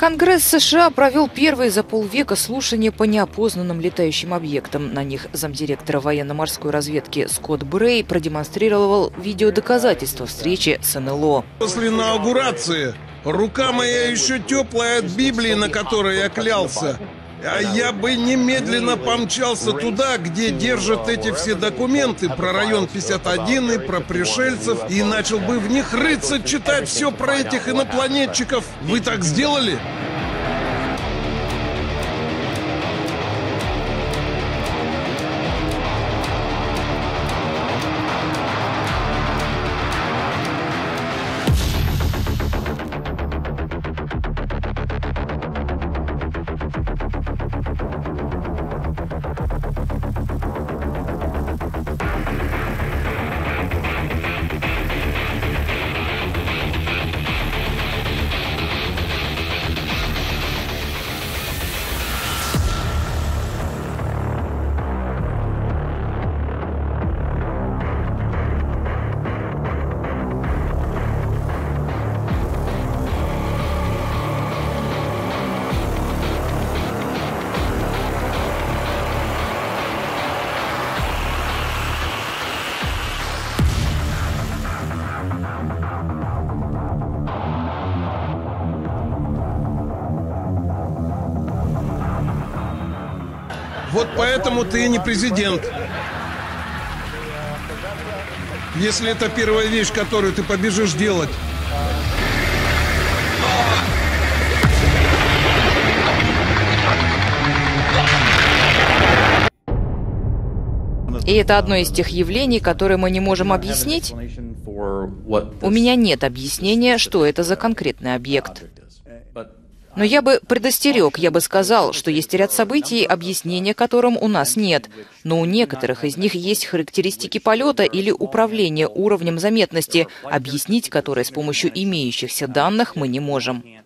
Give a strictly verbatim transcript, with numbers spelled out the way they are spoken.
Конгресс США провел первые за полвека слушания по неопознанным летающим объектам. На них замдиректора военно-морской разведки Скотт Брей продемонстрировал видеодоказательства встречи с эн эл о. После инаугурации рука моя еще теплая от Библии, на которой я клялся. А я бы немедленно помчался туда, где держат эти все документы про район пятьдесят один и про пришельцев, и начал бы в них рыться, читать все про этих инопланетчиков. Вы так сделали? Вот поэтому ты не президент. Если это первая вещь, которую ты побежишь делать. И это одно из тех явлений, которые мы не можем объяснить. У меня нет объяснения, что это за конкретный объект. Но я бы предостерег, я бы сказал, что есть ряд событий, объяснения которым у нас нет, но у некоторых из них есть характеристики полета или управления уровнем заметности, объяснить которые с помощью имеющихся данных мы не можем.